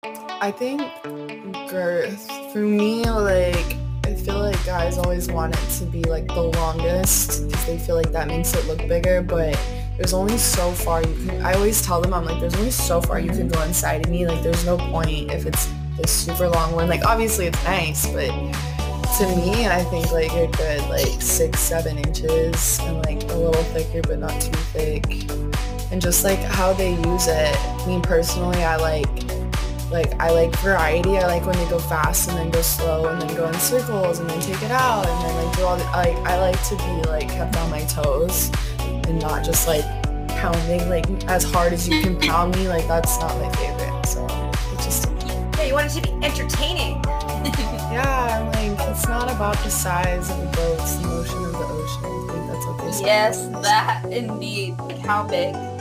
I think girth for me, like I feel like guys always want it to be like the longest because they feel like that makes it look bigger, but there's only so far you can. I always tell them I'm like, there's only so far you can go inside of me. Like, there's no point if it's this super long one. Like, obviously it's nice, but to me, I think like a good like 6, 7 inches and like a little thicker, but not too thick. And just like how they use it. Me personally, I like variety. I like when they go fast and then go slow and then go in circles and then take it out and then like do all the I like to be like kept on my toes and not just like pounding like as hard as you can pound me. Like that's not my favorite. So it's just Yeah, you want it to be entertaining. yeah, I'm like it's not about the size of the boat, it's the motion of the ocean. I think that's what they say. Yes, that indeed. Like how big?